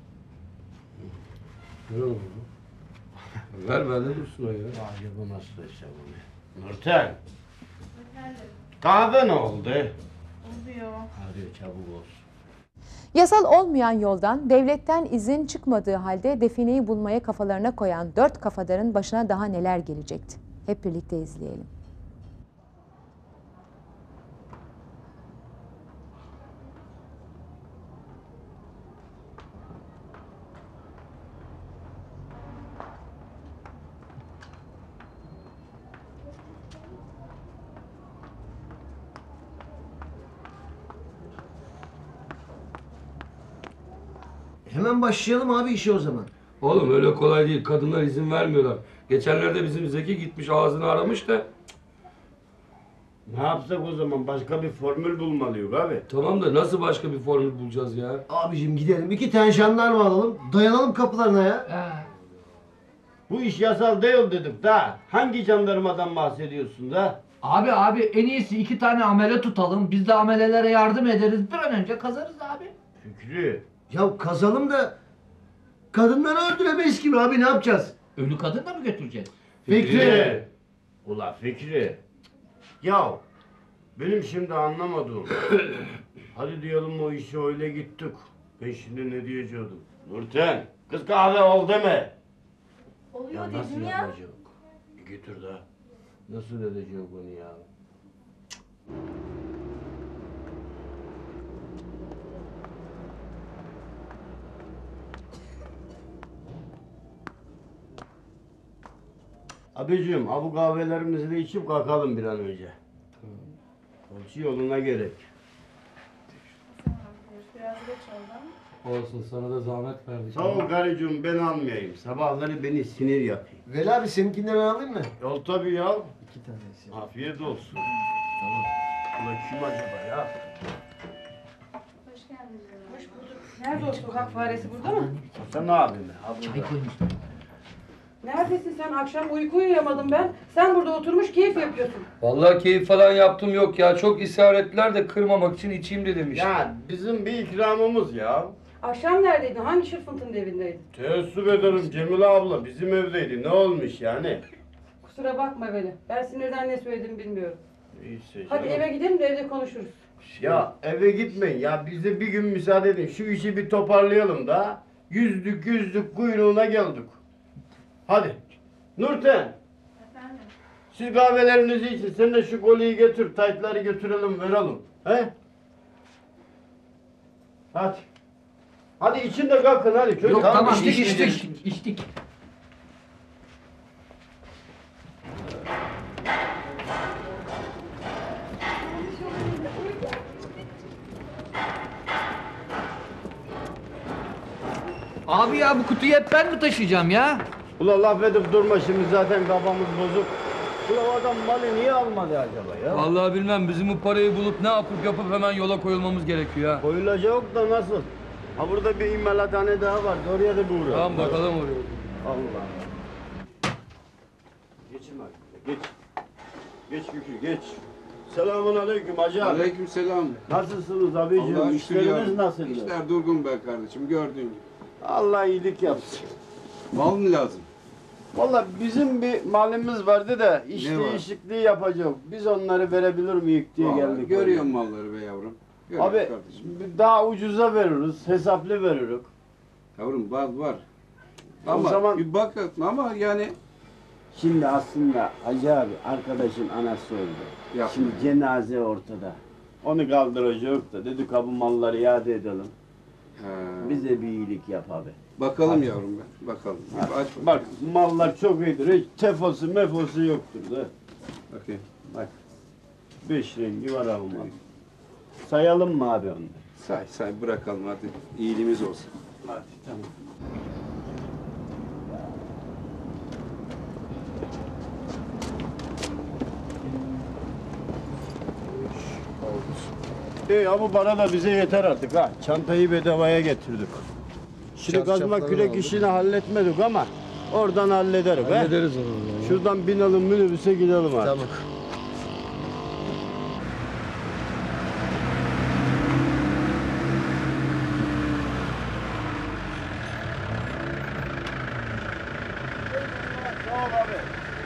Ver oğlum. Ver bende dursun o ya. Acaba nasıl desem onu? Nurten. Kahve ne oldu? Oluyor. Hadi çabuk olsun. Yasal olmayan yoldan devletten izin çıkmadığı halde defineyi bulmaya kafalarına koyan dört kafadarın başına daha neler gelecekti? Hep birlikte izleyelim. Hemen başlayalım abi işe o zaman. Oğlum öyle kolay değil. Kadınlar izin vermiyorlar. Geçenlerde bizim Zeki gitmiş ağzını aramış da. Ne yapsak o zaman? Başka bir formül bulmalıyız abi. Tamam da nasıl başka bir formül bulacağız ya? Abicim gidelim iki tane jandarma alalım. Dayanalım kapılarına ya. Bu iş yasal değil dedik da. Hangi jandarmadan bahsediyorsun da? Abi abi en iyisi iki tane amele tutalım. Biz de amelelere yardım ederiz. Bir an önce kazarız abi. Fikri. Ya kazalım da kadınları öldüremeyiz ki abi, ne yapacağız? Ölü kadın da mı götüreceğiz? Fikri. Ula Fikri. Ya benim şimdi anlamadığım. Hadi diyelim o işe öyle gittik. Ben şimdi ne diyeceğim? Nurten, kız kahve ol deme. Oluyor Ya nasıl dedim ya. yapacak? Götür de. Nasıl edecek onu ya? Abicim, ha bu kahvelerimizi de içip kalkalım bir an önce. Komşu yoluna gerek. Biraz geç oldu. Olsun, sana da zahmet verdik. Sağ ol karıcığım, ben almayayım. Sabahları beni sinir yapayım. Veli abi seninkinden ben alayım mı? Yol tabii ya. İki tanesi. Afiyet olsun. Tamam. Ulan kim acaba ya? Hoş geldiniz. Hoş bulduk. Nerede o sokak faresi, burada mı? Sen abim mi? Çay koymuşlar. Neredesin sen? Akşam uyku uyuyamadım ben. Sen burada oturmuş keyif yapıyorsun. Vallahi keyif falan yaptım yok ya. Çok ısrar ettiler de kırmamak için içeyim dedim işte. Ya bizim bir ikramımız ya. Akşam neredeydin? Hangi şırfıntının evindeydin? Teessüp ederim Cemile abla bizim evdeydi. Ne olmuş yani? Kusura bakma Veli. Ben sinirden ne söyledim bilmiyorum. İyisi Hadi canım. eve gidelim de evde konuşuruz. Ya eve gitmeyin ya. Bize bir gün müsaade edin. Şu işi bir toparlayalım da. Yüzdük yüzdük kuyruğuna geldik. Hadi. Nurten. Efendim? Siz kahvelerinizi için sen de şu kolyeyi getir. Taytları götürelim verelim. He? Hadi. Hadi için de kalkın hadi. Çocuk. Yok tamam, içtik, içtik içtik. içtik içtik. Abi ya bu kutuyu hep ben mi taşıyacağım ya? Ula laf edip durma şimdi zaten kafamız bozuk. Ula o adam malı niye almadı acaba ya? Vallahi bilmem, bizim bu parayı bulup ne yapıp yapıp hemen yola koyulmamız gerekiyor ha. Koyulacak da nasıl? Ha burada bir imalathane daha var. Oraya da bir uğrayalım. Tamam bakalım oraya. Allah. Geçin bak. Geç. Geç Şükrü geç. Selamun aleyküm hacı abi. Aleykümselam. Nasılsınız abiciğim? Allah'a şükür İşleriniz ya. nasıl? İşler durgun be kardeşim, gördüğün gibi. Allah iyilik yapsın. Mal mı lazım? Vallahi bizim bir malımız vardı da iş Ne var? değişikliği yapacak. Biz onları verebilir miyiz diye Vallahi geldik. görüyorum malları be yavrum. Görüyorum Abi kardeşim. daha ucuza veririz, hesaplı veririz. Yavrum var var. O Ama zaman- bir bak ama yani Şimdi aslında Hacı abi arkadaşın anası öldü. Yapma. Şimdi cenaze ortada. Onu kaldıracak da dedik ha bu malları iade edelim. he, Bize bir iyilik yap abi. bakalım Hadi. yavrum be. Bakalım. Ha, Aç bak mallar çok iyidir. Hiç tefosu mefosu yoktur da. bakayım. Bak. Beş rengi var abi mal. Sayalım mı abi onu? Say say bırakalım hadi. İyiliğimiz olsun. Hadi tamam. İyi ya bu para da bize yeter artık ha. Çantayı bedavaya getirdik. Şimdi kazma Çarşafları kürek aldık. işini halletmedik ama oradan hallederiz. he? Hallederiz onu. ya. Şuradan binelim minibüse gidelim artık. Tamam. Sağ ol abi.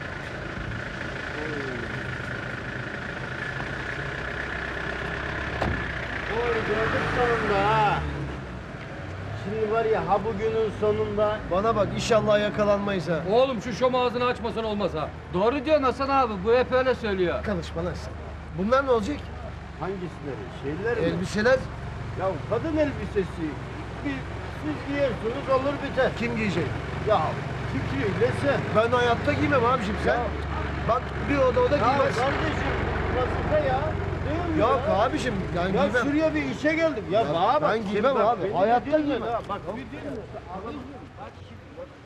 Oy gördük sonunda ha. Şimdi var ya ha bugünün sonunda Bana bak inşallah yakalanmayız ha. Oğlum şu şom ağzını açmasan olmaz ha. Doğru diyorsun Hasan abi, bu hep öyle söylüyor. Konuşma lan sen. Bunlar ne olacak? hangisleri? Şeyler mi? Elbiseler Ya kadın elbisesi. Bir, siz giyersiniz olur biter. kim giyecek? Ya Fikri'yle sen. Ben hayatta giymem abicim sen. Ya. Bak bir oda oda Ya giymez. kardeşim vazife ya. mi? Yok abicim ben Ya giymem. şuraya bir işe geldim. Ya, Ya bana bak. ben giymem bak, abi. beni Hayatta dinle giymem. ya, Bak bir dinle. Abicim, bak şimdi.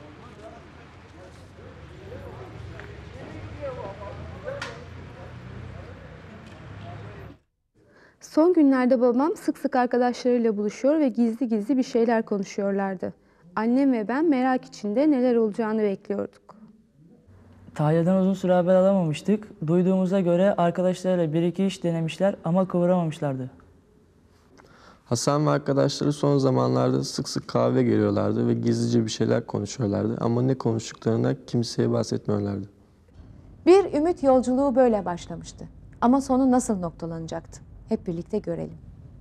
Son günlerde babam sık sık arkadaşlarıyla buluşuyor ve gizli gizli bir şeyler konuşuyorlardı. Annem ve ben merak içinde neler olacağını bekliyorduk. Tahya'dan uzun süre haber alamamıştık. Duyduğumuza göre arkadaşlarıyla bir iki iş denemişler ama kıvıramamışlardı. Hasan ve arkadaşları son zamanlarda sık sık kahve geliyorlardı ve gizlice bir şeyler konuşuyorlardı ama ne konuştuklarına kimseye bahsetmiyorlardı. Bir ümit yolculuğu böyle başlamıştı. Ama sonu nasıl noktalanacaktı? Hep birlikte görelim.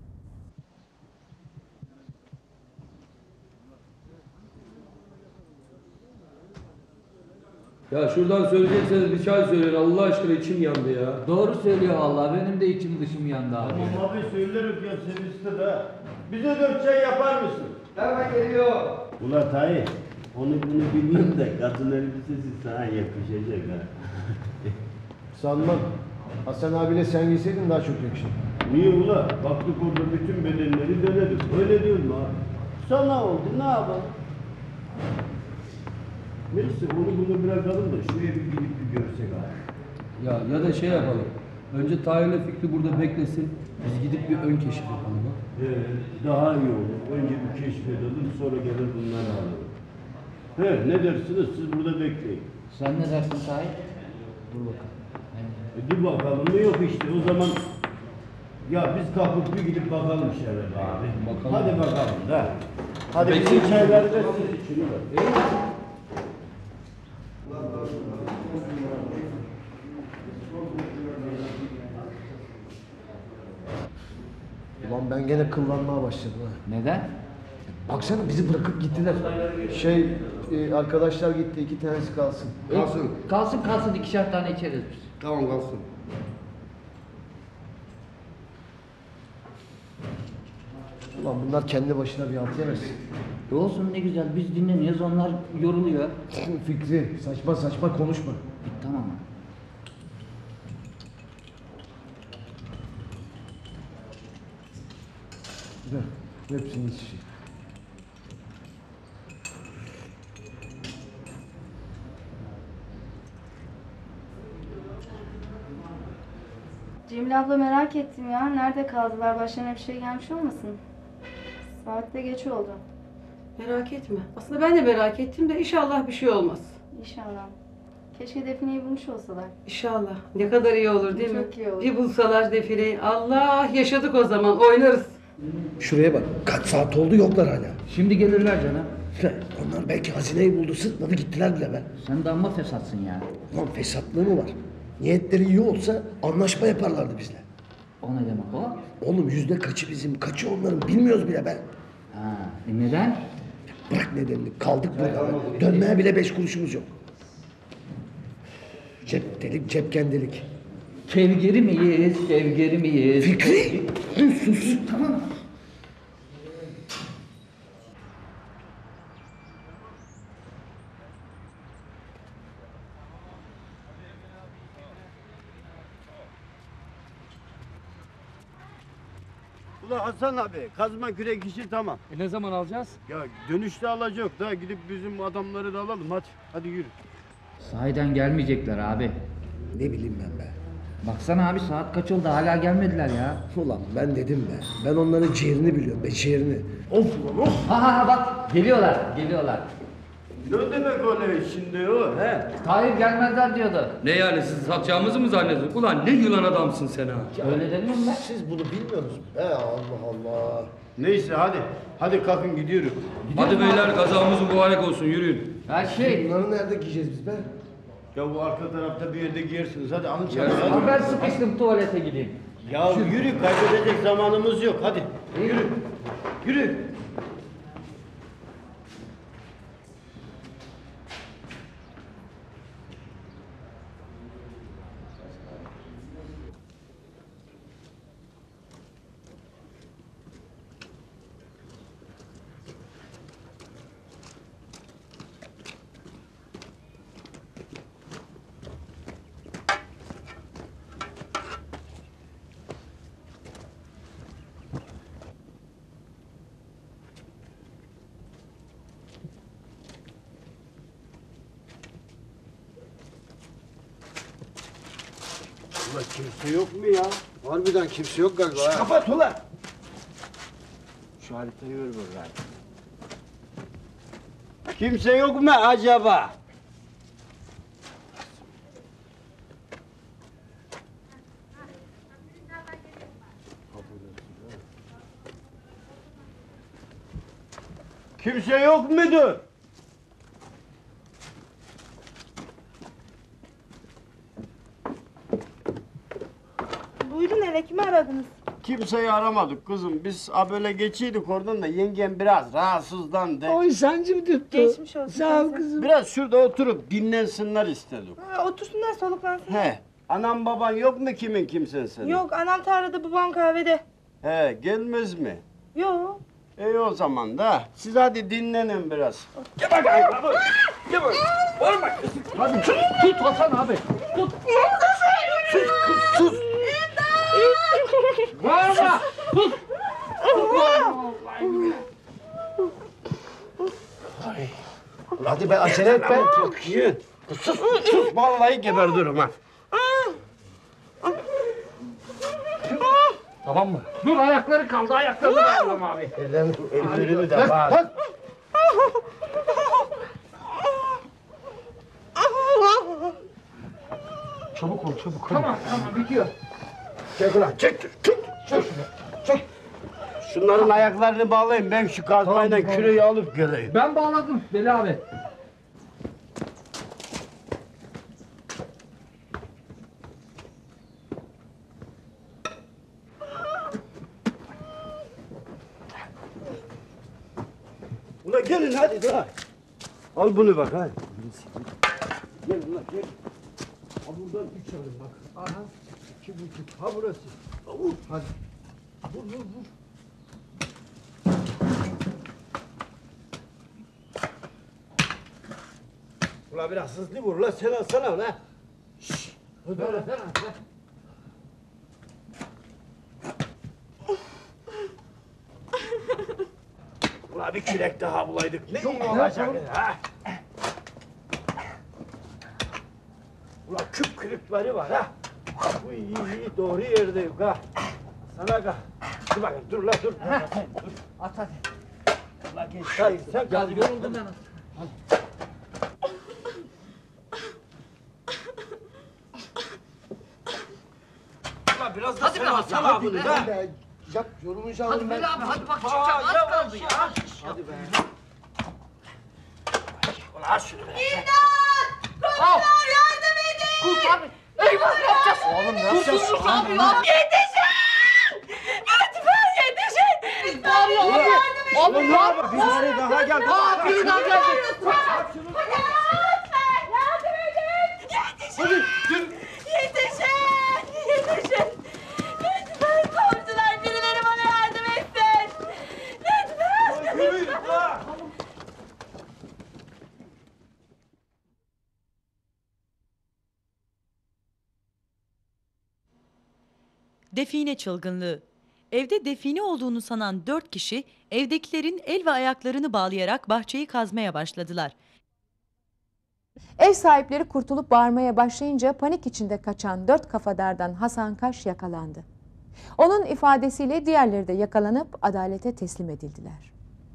Ya şuradan söyleyecekseniz bir çay söyleyin Allah aşkına içim yandı ya. Doğru söylüyor vallahi benim de içim dışım yandı abi. Tamam abi söylerim ya sen iste de. Bize dört çay yapar mısın? Hemen geliyor. Ulan Tayyip, onu bunu bilmem de kadın elbisesi sana yakışacak ha. Sanmam. Hasan abiyle sen giyseydin daha çok yakışır. Niye ula? Baktık orada bütün bedenleri denedik. Öyle diyorum ha. Sana oldu ne yapalım? Neyse onu bunu bırakalım da şuraya bir gidip bir görsek abi. Ya ya da şey yapalım. Önce Tahir'le Fikri burada beklesin. Biz gidip bir ön keşif yapalım. Ha? Ee, daha iyi olur. Önce bir keşfedelim sonra gelir bunları alalım. He ne dersiniz siz burada bekleyin. Sen ne dersin Tahir? Dur bakalım. E, bir bakalım mı yok işte o zaman ya biz kalkıp bir gidip bakalım Şeref abi. Bakalım. Hadi bakalım da. Hadi Peki. bizim çayları da siz için ver. Ulan ben gene kıllanmaya başladım ha. Neden? Baksana bizi bırakıp gittiler. Şey e, arkadaşlar gitti iki tanesi kalsın. Kalsın. Kalsın kalsın ikişer tane içeriz biz. Tamam kalsın. Ulan bunlar kendi başına bir halt yemesin. E olsun ne güzel biz dinleniyoruz onlar yoruluyor. Fikri saçma saçma konuşma. Tamam mı? Ver, hepsini iç. Cemile abla merak ettim ya. Nerede kaldılar? Başlarına bir şey gelmiş olmasın? Saat de geç oldu. Merak etme. Aslında ben de merak ettim de inşallah bir şey olmaz. İnşallah. Keşke Define'yi bulmuş olsalar. İnşallah. Ne kadar iyi olur değil mi? Çok iyi olur. Bir bulsalar Define'yi. Allah yaşadık o zaman oynarız. Şuraya bak kaç saat oldu yoklar hala. Şimdi gelirler canım. Onlar belki hazineyi buldu sırtladı gittiler bile be. Sen de amma fesatsın ya. Lan fesatlığı mı var? Niyetleri iyi olsa anlaşma yaparlardı bizle. O ne demek o? Oğlum yüzde kaçı bizim, kaçı onların bilmiyoruz bile be. Ha, e neden? Bırak nedenini, kaldık burada. Dönmeye bile beş kuruşumuz yok. Cep delik, cepken delik. Kevgeri miyiz, kevgeri miyiz? Fikri! Sus! Tamam. Ulan Hasan abi kazma kürek işi tamam. E ne zaman alacağız? Ya dönüşte alacak da gidip bizim adamları da alalım hadi. Hadi yürü. Sahiden gelmeyecekler abi. Ne bileyim ben be. Baksana abi saat kaç oldu hala gelmediler ya. Ulan ben dedim be. Ben onların ciğerini biliyorum be, ciğerini. Of ulan of! Ha ha ha bak geliyorlar, geliyorlar. Ne demek öyle şimdi o he? Tahir gelmezler diyordu. Ne yani siz satacağımızı mı zannediyorsun? Ulan ne yılan adamsın sen ha. Öyle demiyorum ben. Siz bunu bilmiyorsunuz. He Allah Allah. Neyse hadi. Hadi kalkın gidiyoruz. Hadi beyler kazamız mübarek olsun yürüyün. Ya şey, Bunları nerede giyeceğiz biz be? Ya bu arka tarafta bir yerde giyersiniz. Hadi alın çabuk. Yersin. ama ben sıkıştım tuvalete gideyim. Ya yürü kaybedecek zamanımız yok. Hadi yürü. Yürü. Ulan kimse yok mu ya? Harbiden kimse yok galiba. Şşt, kapat ulan! Şu haritayı ver bakayım. Kimse yok mu acaba? Kimse yok mudur? Buyurun hele, kimi aradınız? Kimseyi aramadık kızım. Biz a böyle geçiyorduk oradan da yengem biraz rahatsızlandı. Oy, sancım tuttu. Geçmiş olsun. Sağ ol kızım. Biraz şurada oturup dinlensinler istedik. Ha, otursunlar, soluklansın. He. Anam baban yok mu kimin kimsen senin? Yok, anam tarlada, babam kahvede. He, gelmez mi? Yok. İyi o zaman da. Siz hadi dinlenin biraz. Gel bakayım abi. Gel bakayım. Bağırma kızım. Hadi tut, tut Hasan abi. Tut. Sus kız sus. Bağırma. Sus. Hadi be acele et be. Çok iyi. Sus, sus. Vallahi geberdirim ha. Tamam mı? Dur, ayakları kaldı, ayaklarını bağlayalım abi. Ellerini, ellerini de bağır. Çabuk ol, çabuk. Tamam, tamam, bitiyor. Çek ulan, çek, çek, çek. Çek. Şunların ayaklarını bağlayın. Ben şu kazmayla Tamam, küreği alıp geleyim. Ben bağladım Veli abi. Ulan gelin hadi daha. Al bunu bak ha. Gel ulan gel. Ha buradan üç alın bak. Aha. İki buçuk. Ha burası. Ha, vur. Hadi. Vur vur vur. Ulan biraz hızlı vur lan. Sen alsana lan. Şşş. Hadi öyle sen al. Ulan bir kürek daha bulaydık. Ne iyi olacak ha? Ulan küp kırıkları var ha. Bu iyi iyi doğru yerdeyim ha. Sana ka. Dur bakayım dur la dur. Dur. At hadi. Ulan geç. Hayır sen kal. Yoruldum ben. Ulan biraz da sen alsana bunu da. Yap yorulacağım Hadi ben. Veli abi, hadi bak çıkacağım, az kaldı ya. Hadi be. Ulan al şunu be. İmdat! Komşular yardım edin! Kurt abi, eyvah ne yapacağız? Oğlum ne yapacağız? Kurtulmuş abi ya. Yetişin! Lütfen yetişin! Lütfen ya abi yardım edin! Oğlum ne yapalım? Biri daha geldi. Aa, biri daha geldi. Lütfen yardım edin! Yetişin! Yetişin! Yetişin! Lütfen komşular, birileri bana yardım etsin! Lütfen! Yürü ha. Define çılgınlığı. Evde define olduğunu sanan dört kişi evdekilerin el ve ayaklarını bağlayarak bahçeyi kazmaya başladılar. Ev sahipleri kurtulup bağırmaya başlayınca panik içinde kaçan dört kafadardan Hasan Kaş yakalandı. Onun ifadesiyle diğerleri de yakalanıp adalete teslim edildiler.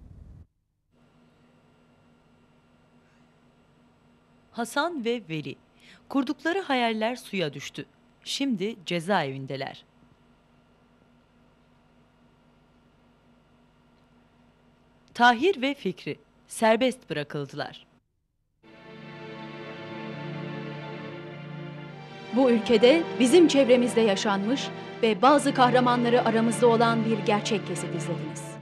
Hasan ve Veli. Kurdukları hayaller suya düştü. Şimdi cezaevindeler. Tahir ve Fikri serbest bırakıldılar. Bu ülkede bizim çevremizde yaşanmış ve bazı kahramanları aramızda olan bir gerçek kesit izlediniz.